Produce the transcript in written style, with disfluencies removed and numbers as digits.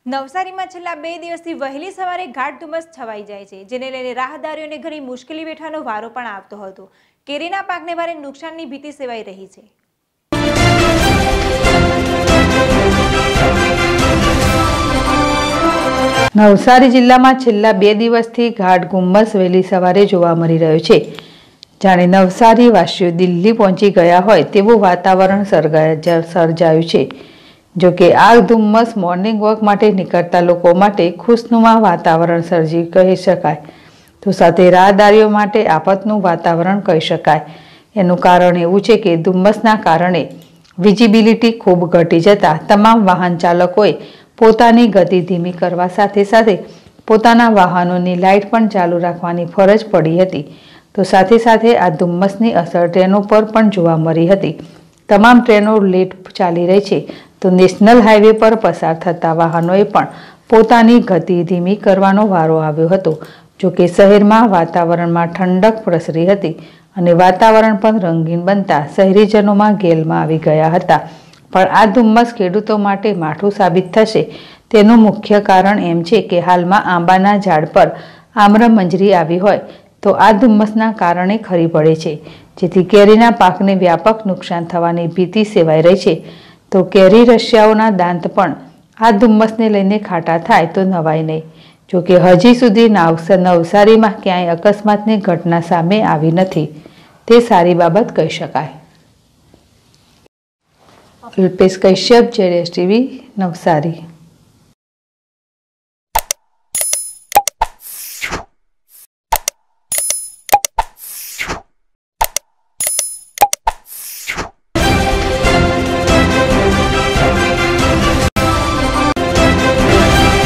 નવસારીમાં છેલ્લા 2 દિવસથી વહેલી સવારે ગાઢ ધુમ્મસ છવાઈ જાય છે, જેને લઈને રાહદારીઓને ઘણી મુશ્કેલી વેઠવાનો વારો પણ આવતો હતો. કેરીના પાકને ભારે નુકસાનની ભીતિ સેવાઈ રહી છે. નવસારી જિલ્લામાં છેલ્લા 2 દિવસથી ગાઢ ધુમ્મસ વહેલી સવારે જોવા મળી રહ્યો છે. જાણે નવસારી વાસીઓ દિલ્હી પહોંચી ગયા હોય તેવું વાતાવરણ સર્જાયું છે. જો કે આ ધુમ્મસ મોર્નિંગ વોક માટે નીકળતા લોકો માટે ખુશનુમા વાતાવરણ સર્જી કહી શકાય, તો સાથે રાહદારીઓ માટે આફતનું વાતાવરણ કહી શકાય. એનું કારણ એવું છે કે ધુમ્મસના કારણે વિઝિબિલિટી ખૂબ ઘટી જતા તમામ વાહન ચાલકોએ પોતાની ગતિ ધીમી કરવા સાથે સાથે પોતાના વાહનોની લાઇટ પણ ચાલુ રાખવાની ફરજ પડી હતી. તો સાથે સાથે આ ધુમ્મસની અસર ટ્રેનો પર પણ જોવા મળી હતી. તમામ ટ્રેનો લેટ ચાલી રહી છે, તો નેશનલ હાઈવે પર પસાર થતા વાહનોએ પણ પોતાની ગતિ ધીમી કરવાનો વારો આવ્યો હતો. જોકે શહેરમાં વાતાવરણમાં ઠંડક પ્રસરી હતી અને વાતાવરણ પણ રંગીન બનતા શહેરીજનોમાં ગેલમાં આવી ગયા હતા. પણ આ ધુમ્મસ ખેડૂતો માટે માઠું સાબિત થશે તેનું મુખ્ય કારણ એમ છે કે હાલમાં આંબાના ઝાડ પર આમ્રમંજરી આવી હોય તો આ ધુમ્મસના કારણે ખરી પડે છે, જેથી કેરીના પાકને વ્યાપક નુકસાન થવાની ભીતિ સેવાઈ રહી છે. તો કેરી રશિયાઓના દાંત પણ આ ધુમ્મસને લઈને ખાટા થાય તો નવાય નહીં. જોકે હજી સુધી નવસારીમાં ક્યાંય અકસ્માતની ઘટના સામે આવી નથી, તે સારી બાબત કહી શકાય. Alpesh Kashyap, JS TV, Navsari.